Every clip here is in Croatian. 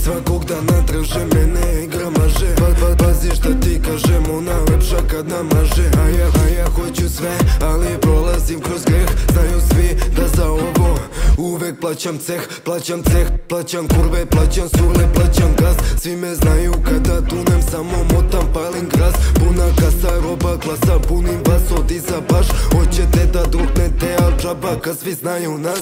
Svakog dana traže mene i gramaže. Pazi šta ti kažem, ona lepša kad namaže. A ja hoću sve, ali prolazim kroz greh. Znaju svi da za ovo uvek plaćam ceh. Plaćam kurve, plaćam surle, plaćam gas. Svi me znaju kada tunem, samo motam, palim gras. Puna kasa, roba, klasa, punim vas od iza baš. Hoćete da druknete, al džaba kad svi znaju nas.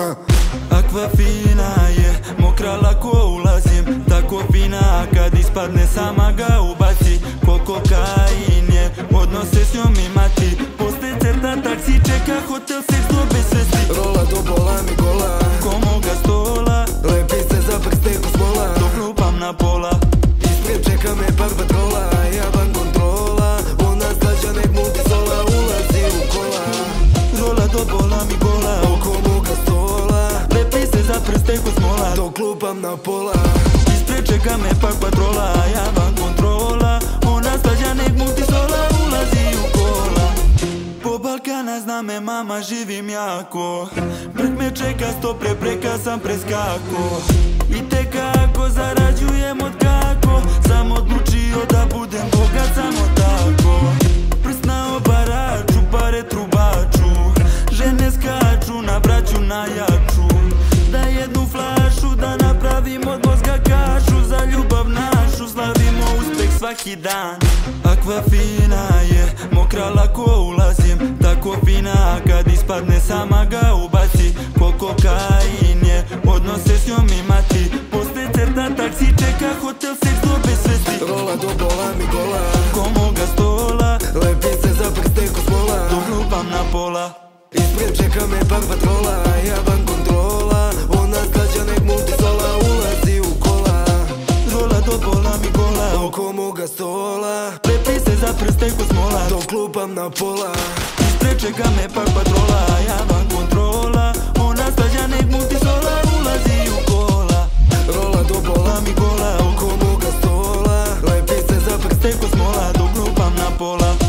Aquafina je mokra, lako ulazim. Tako fina, kad ispadne sama ga ubaci. Ko kokain je, odnose s njom imati. Posle crta taksi, čeka hotel, seks do bez svesti. Rola do bola mi gola, ko moga stola, lepi se za prste ko smola. dok lupam na pola. Ispred čeka me par patrola, ja van kontrola. Ona stađa nek multisola, ulazi u kola. Rola do bola mi gola, Oko moga stola, lepi se za prste ko smola. dok lupam na pola. Ispred čeka me pak patrola, ja van kontrola. Ona stađa nek multisola, ulazi u kola. Po Balkana zna me mama, živim jako. Brk me čeka, 100 prepreka sam preskako. I te kako zarađujem od kako. Sam odlučio da budem bogat, samo tako. Prst na obaraču, pare trubaču. Žene skaču na braću najjaču. Da jednu flašu, da napravim od mozga kašu. Za ljubav našu slavimo uspeh svaki dan. Aquafina je mokra, lako ulazim. Tako fina, kad ispadne sama ga ubaci. Ko kokain je, odnose s njom imati. Posle crta taksi, čeka hotel, seks do bez svesti. Rola do bola mi gola, Ko moga stola, lepi se za prste ko smola. dok lupam na pola. Ispred čeka me par patrola, ja van kontrola. Ona stađa nek multisola, ulazi u kola. Rola do bola mi gola, Oko moga stola, lepi se za prste ko smola. dok lupam na pola. Ispred čeka me pak patrola, ja van kontrola. Ona stađa nek multisola, ulazi u kola. Rola do bola Mi gola, oko moga stola, lepi se za prste prste ko smola, dok lupam na pola.